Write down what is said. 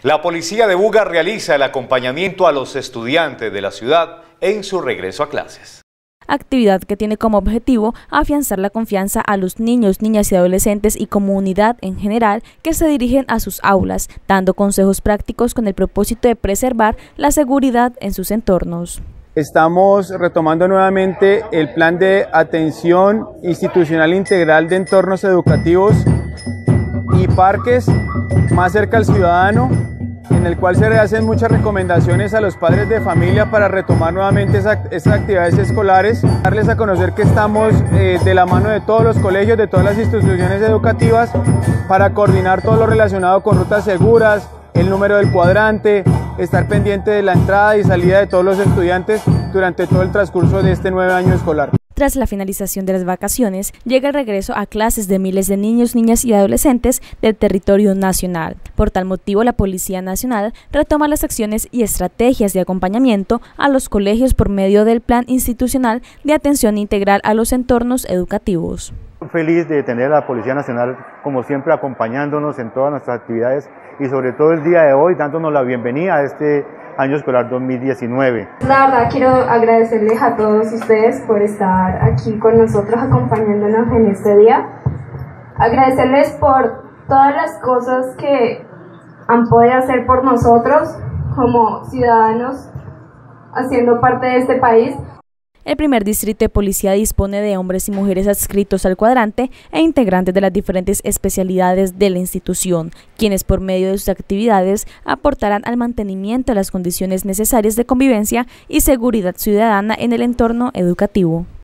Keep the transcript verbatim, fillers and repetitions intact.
La policía de Buga realiza el acompañamiento a los estudiantes de la ciudad en su regreso a clases. Actividad que tiene como objetivo afianzar la confianza a los niños, niñas y adolescentes y comunidad en general que se dirigen a sus aulas, dando consejos prácticos con el propósito de preservar la seguridad en sus entornos. Estamos retomando nuevamente el plan de atención institucional integral de entornos educativos y parques más cerca al ciudadano, en el cual se le hacen muchas recomendaciones a los padres de familia para retomar nuevamente esa, esas actividades escolares, darles a conocer que estamos eh, de la mano de todos los colegios, de todas las instituciones educativas, para coordinar todo lo relacionado con rutas seguras, el número del cuadrante, estar pendiente de la entrada y salida de todos los estudiantes durante todo el transcurso de este nuevo año escolar. Tras la finalización de las vacaciones, llega el regreso a clases de miles de niños, niñas y adolescentes del territorio nacional. Por tal motivo, la Policía Nacional retoma las acciones y estrategias de acompañamiento a los colegios por medio del Plan Institucional de Atención Integral a los Entornos Educativos. Feliz de tener a la Policía Nacional, como siempre, acompañándonos en todas nuestras actividades y sobre todo el día de hoy dándonos la bienvenida a este año escolar dos mil diecinueve. La verdad quiero agradecerles a todos ustedes por estar aquí con nosotros acompañándonos en este día. Agradecerles por todas las cosas que han podido hacer por nosotros como ciudadanos haciendo parte de este país. El primer distrito de policía dispone de hombres y mujeres adscritos al cuadrante e integrantes de las diferentes especialidades de la institución, quienes por medio de sus actividades aportarán al mantenimiento de las condiciones necesarias de convivencia y seguridad ciudadana en el entorno educativo.